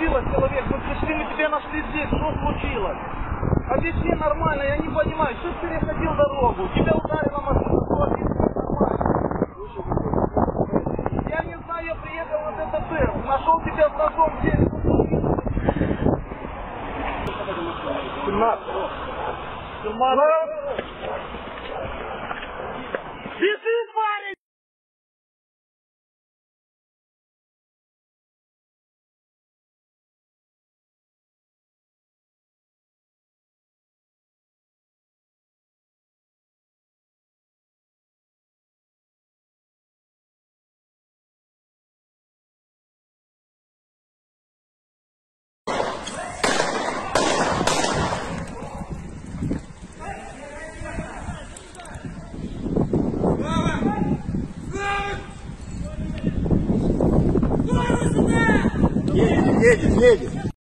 случилось, человек? Мы пришли, мы тебя нашли здесь. Что случилось? Объясни нормально, я не понимаю. Что ты переходил дорогу? Тебя ударила машина. Что объясни нормально? Я не знаю, я приехал на ДТП. Нашел тебя в таком деле. 17. Бежи, парень! Едет.